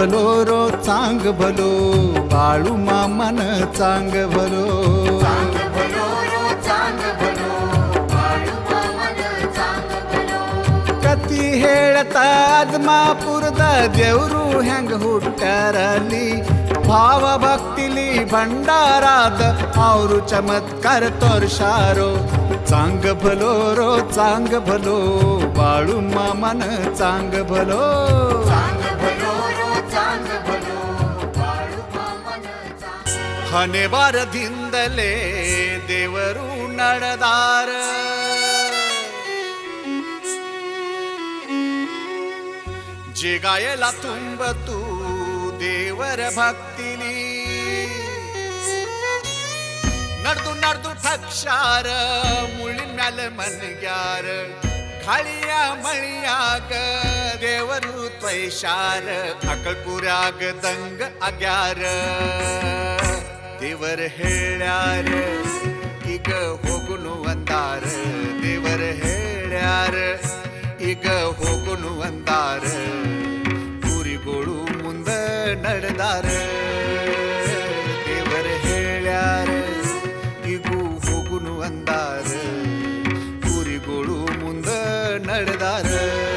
भलो रो चांग भलो बाळू मामन चांग भलो कति हेळता आदमापुರದ देवरू ಹೆಂಗ ಹುಟ್ಟಾರಲ್ಲಿ ಭಾವ ಭಕ್ತಿಲಿ ಭಂಡಾರಾದ ಅವರು ಚಮತ್ಕಾರ ತೋರ್ಸಾರೋ चांग भलो रो चांग भलो बाळू मामन चांग भलो हने बारದಿಂದಲೇ ದೇವರು ನಡೆದಾರ ಜಗಾಯಲ ತುಂಬತು ದೇವರ ಭಕ್ತಿಲಿ ನಡ್ದು ನಡ್ದು ಠಕ್ಷಾರ ಮುಳ್ಳಿನ ಮ್ಯಾಲ ಮನ್ಗ್ಯಾರ ಗಾಳಿಯ ಮಳಿಯಾಗ ದೇವರು ತ್ವೈಶಾರ ಅಕಲ್ಪುರ್ಯಾಗ ದಂಗ ಆಗ್ಯಾರ ದೇವರ ಹೇಳ್ಯಾರ ಈಗ ಹೋಗುನು ಅಂದಾರ ದೇವರ ಹೇಳ್ಯಾರ ಈಗ ಹೋಗುನು ಅಂದಾರ ಕುರಿಗಳು ಮುಂದ ನಡೆದಾರ ದೇವರ ಹೇಳ್ಯಾರ ಈಗೂ ಹೋಗುನು ಅಂದಾರ ಕುರಿಗಳು ಮುಂದ ನಡೆದಾರ